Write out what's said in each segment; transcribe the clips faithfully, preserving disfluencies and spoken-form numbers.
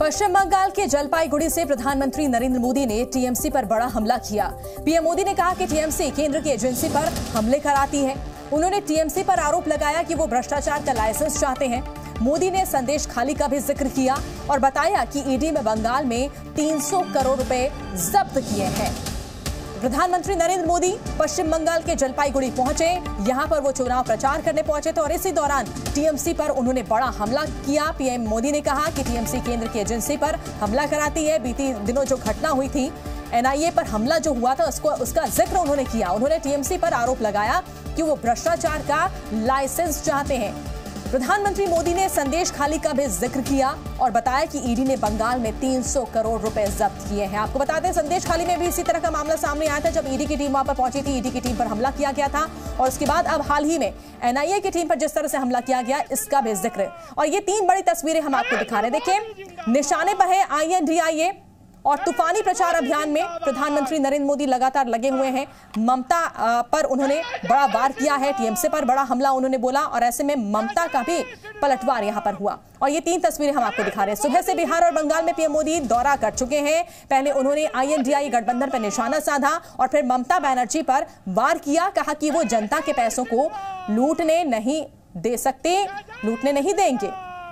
पश्चिम बंगाल के जलपाईगुड़ी से प्रधानमंत्री नरेंद्र मोदी ने टीएमसी पर बड़ा हमला किया। पीएम मोदी ने कहा कि टीएमसी केंद्र की एजेंसी पर हमले कराती है। उन्होंने टीएमसी पर आरोप लगाया कि वो भ्रष्टाचार का लाइसेंस चाहते हैं। मोदी ने संदेश खाली का भी जिक्र किया और बताया कि ईडी में बंगाल में तीन सौ करोड़ रुपए जब्त किए हैं। प्रधानमंत्री नरेंद्र मोदी पश्चिम बंगाल के जलपाईगुड़ी पहुंचे। यहां पर वो चुनाव प्रचार करने पहुंचे थे और इसी दौरान टीएमसी पर उन्होंने बड़ा हमला किया। पीएम मोदी ने कहा कि टीएमसी केंद्र की एजेंसी पर हमला कराती है। बीती दिनों जो घटना हुई थी, एनआईए पर हमला जो हुआ था, उसको उसका जिक्र उन्होंने किया। उन्होंने टीएमसी पर आरोप लगाया कि वो भ्रष्टाचार का लाइसेंस चाहते हैं। प्रधानमंत्री मोदी ने संदेश खाली का भी जिक्र किया और बताया कि ईडी ने बंगाल में तीन सौ करोड़ रुपए जब्त किए हैं। आपको बता दें, संदेश खाली में भी इसी तरह का मामला सामने आया था जब ईडी की टीम वहां पर पहुंची थी। ईडी की टीम पर हमला किया गया था और उसके बाद अब हाल ही में एनआईए की टीम पर जिस तरह से हमला किया गया, इसका भी जिक्र। और ये तीन बड़ी तस्वीरें हम आपको दिखा रहे हैं। देखिए, निशाने पर है आईएनडीआईए और तूफानी प्रचार अभियान में प्रधानमंत्री नरेंद्र मोदी लगातार लगे हुए हैं। ममता पर उन्होंने बड़ा वार किया है, टीएमसी पर बड़ा हमला उन्होंने बोला और ऐसे में ममता का भी पलटवार यहां पर हुआ। और ये तीन तस्वीरें हम आपको दिखा रहे हैं। सुबह से बिहार और बंगाल में पीएम मोदी दौरा कर चुके हैं। पहले उन्होंने आईएनडीआई गठबंधन पर निशाना साधा और फिर ममता बनर्जी पर वार किया। कहा कि वो जनता के पैसों को लूटने नहीं दे सकते, लूटने नहीं देंगे।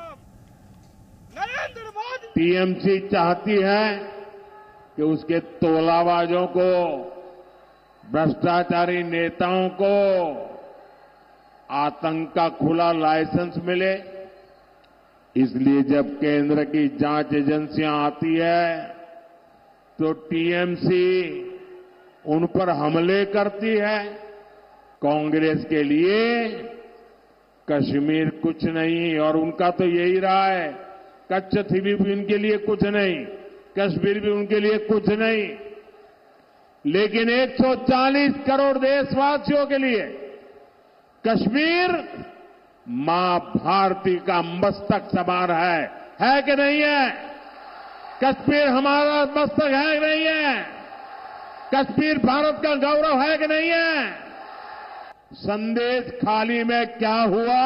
टीएमसी चाहती है कि उसके तोलाबाजों को, भ्रष्टाचारी नेताओं को आतंक का खुला लाइसेंस मिले। इसलिए जब केंद्र की जांच एजेंसियां आती है तो टीएमसी उन पर हमले करती है। कांग्रेस के लिए कश्मीर कुछ नहीं और उनका तो यही रहा है, कच्छ भी उनके लिए कुछ नहीं, कश्मीर भी उनके लिए कुछ नहीं। लेकिन एक सौ चालीस करोड़ देशवासियों के लिए कश्मीर मां भारती का मस्तक समान है, है कि नहीं है? कश्मीर हमारा मस्तक है कि नहीं है? कश्मीर भारत का गौरव है कि नहीं है? संदेश खाली में क्या हुआ,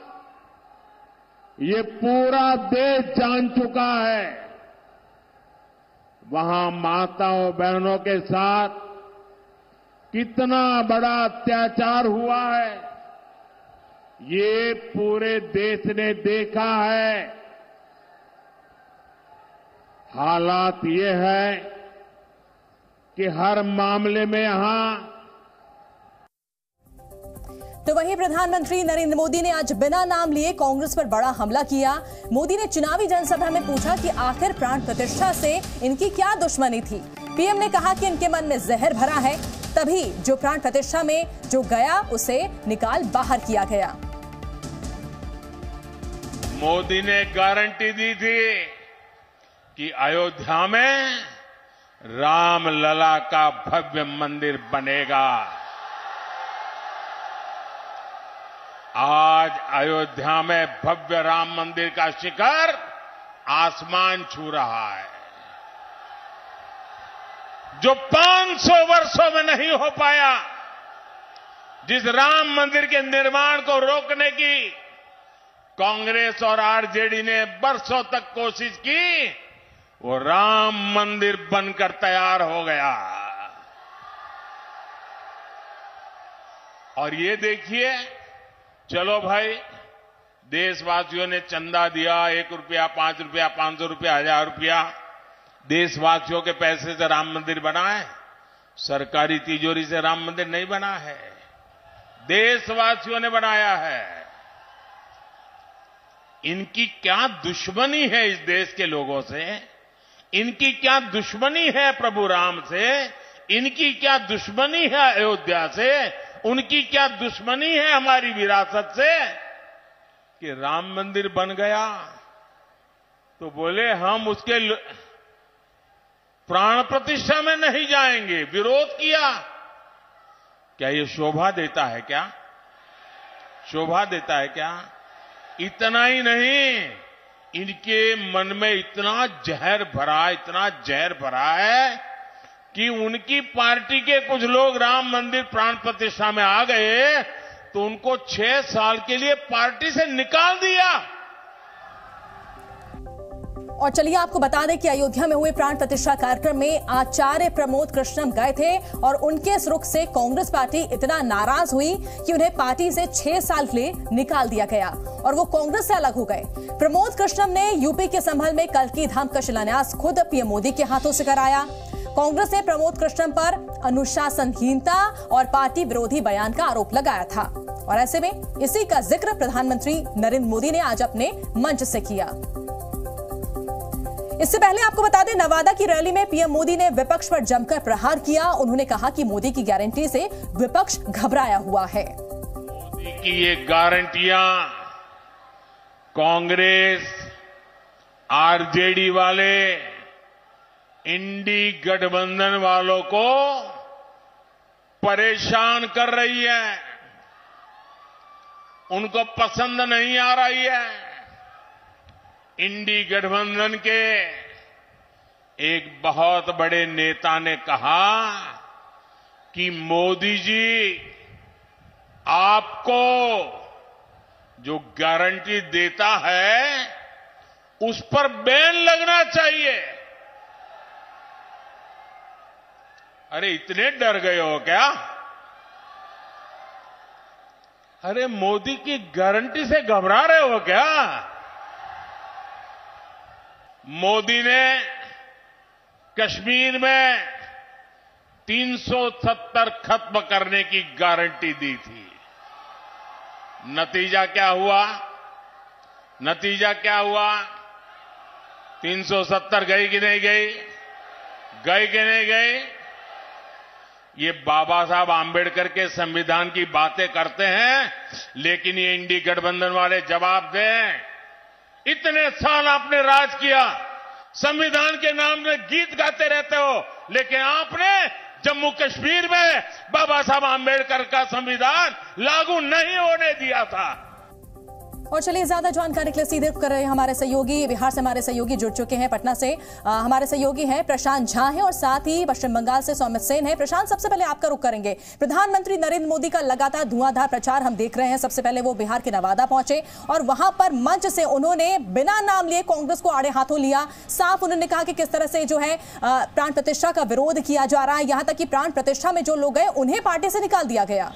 ये पूरा देश जान चुका है। वहां माताओं बहनों के साथ कितना बड़ा अत्याचार हुआ है, ये पूरे देश ने देखा है। हालात ये है कि हर मामले में यहां तो वहीं प्रधानमंत्री नरेंद्र मोदी ने आज बिना नाम लिए कांग्रेस पर बड़ा हमला किया। मोदी ने चुनावी जनसभा में पूछा कि आखिर प्राण प्रतिष्ठा से इनकी क्या दुश्मनी थी। पीएम ने कहा कि इनके मन में जहर भरा है, तभी जो प्राण प्रतिष्ठा में जो गया उसे निकाल बाहर किया गया। मोदी ने गारंटी दी थी कि अयोध्या में रामलला का भव्य मंदिर बनेगा। आज अयोध्या में भव्य राम मंदिर का शिखर आसमान छू रहा है, जो पांच सौ वर्षों में नहीं हो पाया। जिस राम मंदिर के निर्माण को रोकने की कांग्रेस और आरजेडी ने बरसों तक कोशिश की, वो राम मंदिर बनकर तैयार हो गया। और ये देखिए, चलो भाई, देशवासियों ने चंदा दिया, एक रुपया, पांच रुपया, पांच सौ रुपया, हजार रुपया, देशवासियों के पैसे से राम मंदिर बना है। सरकारी तिजोरी से राम मंदिर नहीं बना है, देशवासियों ने बनाया है। इनकी क्या दुश्मनी है इस देश के लोगों से, इनकी क्या दुश्मनी है प्रभु राम से, इनकी क्या दुश्मनी है अयोध्या से, उनकी क्या दुश्मनी है हमारी विरासत से कि राम मंदिर बन गया तो बोले हम उसके प्राण प्रतिष्ठा में नहीं जाएंगे, विरोध किया। क्या ये शोभा देता है क्या? शोभा देता है क्या? इतना ही नहीं, इनके मन में इतना जहर भरा, इतना जहर भरा है कि उनकी पार्टी के कुछ लोग राम मंदिर प्राण प्रतिष्ठा में आ गए तो उनको छह साल के लिए पार्टी से निकाल दिया। और चलिए आपको बता दें कि अयोध्या में हुए प्राण प्रतिष्ठा कार्यक्रम में आचार्य प्रमोद कृष्णम गए थे और उनके इस रुख से कांग्रेस पार्टी इतना नाराज हुई कि उन्हें पार्टी से छह साल के लिए निकाल दिया गया और वो कांग्रेस से अलग हो गए। प्रमोद कृष्णम ने यूपी के संभल में कल्की धाम का शिलान्यास खुद पीएम मोदी के हाथों से कराया। कांग्रेस ने प्रमोद कृष्णम पर अनुशासनहीनता और पार्टी विरोधी बयान का आरोप लगाया था और ऐसे में इसी का जिक्र प्रधानमंत्री नरेंद्र मोदी ने आज अपने मंच से किया। इससे पहले आपको बता दें, नवादा की रैली में पीएम मोदी ने विपक्ष पर जमकर प्रहार किया। उन्होंने कहा कि मोदी की गारंटी से विपक्ष घबराया हुआ है। मोदी की ये गारंटियां कांग्रेस, आरजेडी वाले, इंडी गठबंधन वालों को परेशान कर रही है, उनको पसंद नहीं आ रही है। इंडी गठबंधन के एक बहुत बड़े नेता ने कहा कि मोदी जी आपको जो गारंटी देता है उस पर बैन लगना चाहिए। अरे इतने डर गए हो क्या? अरे मोदी की गारंटी से घबरा रहे हो क्या? मोदी ने कश्मीर में तीन सौ सत्तर खत्म करने की गारंटी दी थी। नतीजा क्या हुआ? नतीजा क्या हुआ? तीन सौ सत्तर गई कि नहीं गई? गई कि नहीं गई? ये बाबा साहब आंबेडकर के संविधान की बातें करते हैं, लेकिन ये इंडी गठबंधन वाले जवाब दें। इतने साल आपने राज किया, संविधान के नाम में गीत गाते रहते हो, लेकिन आपने जम्मू कश्मीर में बाबा साहब आंबेडकर का संविधान लागू नहीं होने दिया था। और चलिए ज्यादा जानकारी के लिए सीधे कर रहे हैं हमारे सहयोगी, बिहार से हमारे सहयोगी जुड़ चुके हैं। पटना से आ, हमारे सहयोगी हैं प्रशांत झा हैं और साथ ही पश्चिम बंगाल से सौमित सेन है। प्रशांत, सबसे पहले आपका रुख करेंगे। प्रधानमंत्री नरेंद्र मोदी का लगातार धुआंधार प्रचार हम देख रहे हैं। सबसे पहले वो बिहार के नवादा पहुंचे और वहां पर मंच से उन्होंने बिना नाम लिए कांग्रेस को आड़े हाथों लिया। साफ उन्होंने कहा कि किस तरह से जो है प्राण प्रतिष्ठा का विरोध किया जा रहा है, यहां तक कि प्राण प्रतिष्ठा में जो लोग गए उन्हें पार्टी से निकाल दिया गया।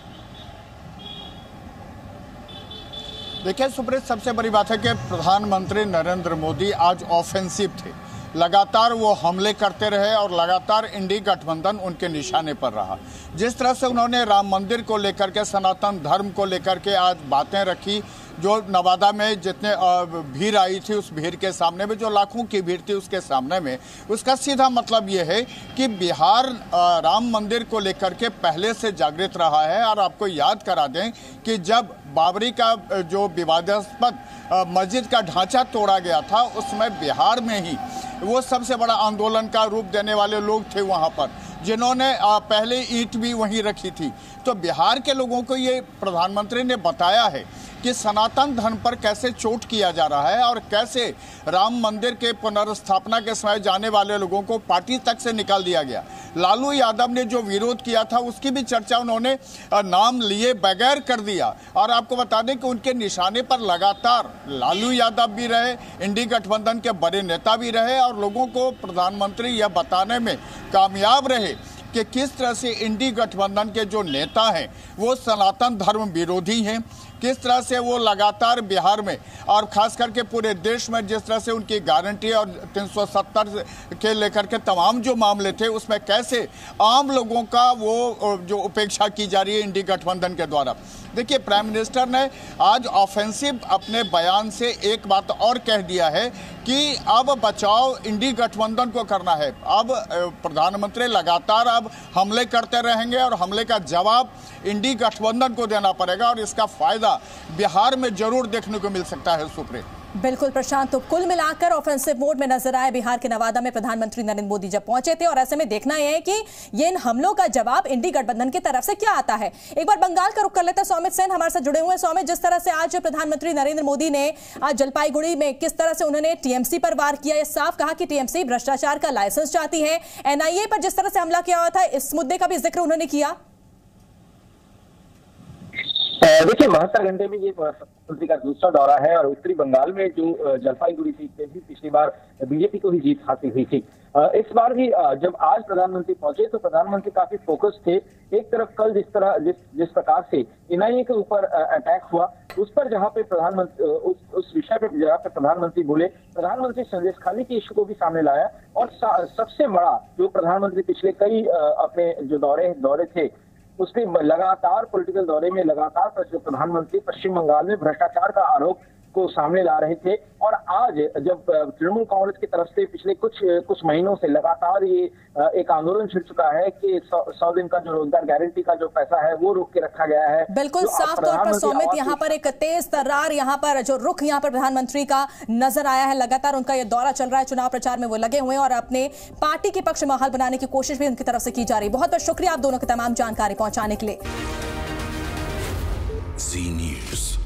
देखिए सुप्रीत, सबसे बड़ी बात है कि प्रधानमंत्री नरेंद्र मोदी आज ऑफेंसिव थे। लगातार वो हमले करते रहे और लगातार इंडी गठबंधन उनके निशाने पर रहा। जिस तरह से उन्होंने राम मंदिर को लेकर के, सनातन धर्म को लेकर के आज बातें रखी, जो नवादा में जितने भीड़ आई थी उस भीड़ के सामने में, जो लाखों की भीड़ थी उसके सामने में, उसका सीधा मतलब ये है कि बिहार राम मंदिर को लेकर के पहले से जागृत रहा है। और आपको याद करा दें कि जब बाबरी का जो विवादास्पद मस्जिद का ढांचा तोड़ा गया था, उसमें बिहार में ही वो सबसे बड़ा आंदोलन का रूप देने वाले लोग थे वहाँ पर, जिन्होंने पहले ईंट भी वहीं रखी थी। तो बिहार के लोगों को ये प्रधानमंत्री ने बताया है कि सनातन धर्म पर कैसे चोट किया जा रहा है और कैसे राम मंदिर के पुनर्स्थापना के समय जाने वाले लोगों को पार्टी तक से निकाल दिया गया। लालू यादव ने जो विरोध किया था उसकी भी चर्चा उन्होंने नाम लिए बगैर कर दिया। और आपको बता दें कि उनके निशाने पर लगातार लालू यादव भी रहे, इंडी गठबंधन के बड़े नेता भी रहे और लोगों को प्रधानमंत्री यह बताने में कामयाब रहे कि किस तरह से इंडी गठबंधन के जो नेता हैं वो सनातन धर्म विरोधी हैं, किस तरह से वो लगातार बिहार में और खास करके पूरे देश में जिस तरह से उनकी गारंटी और तीन सौ सत्तर के लेकर के तमाम जो मामले थे उसमें कैसे आम लोगों का वो जो उपेक्षा की जा रही है इंडी गठबंधन के द्वारा। देखिए, प्राइम मिनिस्टर ने आज ऑफेंसिव अपने बयान से एक बात और कह दिया है कि अब बचाव इंडी गठबंधन को करना है। अब प्रधानमंत्री लगातार अब हमले करते रहेंगे और हमले का जवाब इंडी गठबंधन को देना पड़ेगा और इसका फायदा बिहार में जरूर देखने को मिल सकता है। सुप्रीत, बिल्कुल प्रशांत, तो कुल मिलाकर ऑफेंसिव मोड में नजर आए बिहार के नवादा में प्रधानमंत्री नरेंद्र मोदी जब पहुंचे थे और ऐसे में देखना यह है कि ये इन हमलों का जवाब इंडी गठबंधन की तरफ से क्या आता है। एक बार बंगाल का रुख कर लेते हैं। सौमित सेन हमारे साथ जुड़े हुए हैं। सौमित, जिस तरह से आज प्रधानमंत्री नरेंद्र मोदी ने आज जलपाईगुड़ी में किस तरह से उन्होंने टीएमसी पर वार किया, यह साफ कहा कि टीएमसी भ्रष्टाचार का लाइसेंस चाहती है। एनआईए पर जिस तरह से हमला किया हुआ था, इस मुद्दे का भी जिक्र उन्होंने किया। देखिए, बहत्तर घंटे में ये प्रधानमंत्री का दूसरा दौरा है और उत्तरी बंगाल में जो जलपाईगुड़ी सीट पे भी पिछली बार बीजेपी को ही जीत हासिल हुई थी। इस बार भी जब आज प्रधानमंत्री पहुंचे तो प्रधानमंत्री काफी फोकस थे। एक तरफ कल जिस तरह जिस जिस प्रकार से एनआईए के ऊपर अटैक हुआ, उस पर जहां पे प्रधानमंत्री उस, उस विषय पे जहां पे प्रधानमंत्री बोले, प्रधानमंत्री संदेश खाली के इशू को भी सामने लाया। और सबसे बड़ा जो प्रधानमंत्री पिछले कई अपने जो दौरे दौरे थे उसमें लगातार पॉलिटिकल दौरे में लगातार प्रधानमंत्री पश्चिम बंगाल में भ्रष्टाचार का आरोप को सामने ला रहे थे। और आज जब तृणमूल कांग्रेस की तरफ से पिछले कुछ कुछ महीनों से लगातार ये एक आंदोलन छिड़ चुका है कि सौ, सौ दिन का जो रोजगार गारंटी का जो पैसा है वो रोक के रखा गया है। बिल्कुल साफ तौर पर सौमित, यहाँ पर एक तेज तर्रार, यहाँ पर जो रुख यहाँ पर प्रधानमंत्री का नजर आया है, लगातार उनका ये दौरा चल रहा है, चुनाव प्रचार में वो लगे हुए हैं और अपने पार्टी के पक्ष माहौल बनाने की कोशिश भी उनकी तरफ से की जा रही है। बहुत बहुत शुक्रिया आप दोनों की तमाम जानकारी पहुंचाने के लिए। जी न्यूज़।